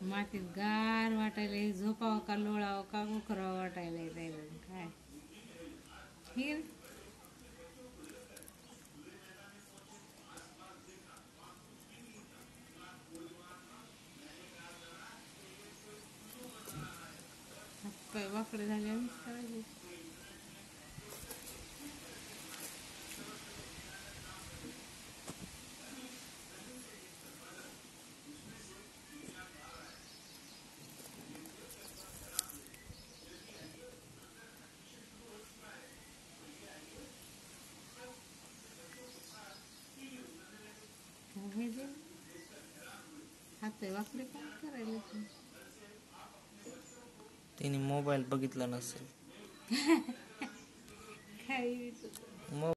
मातीत गार वाटायला, झोपावं का लोळावं का उकरावं वाटायला जायला काय हिर. हातपाय वाकडे झाले करायचे. हातपाय वाकडे काय करायला. तिने मोबाईल बघितला नसेल. काही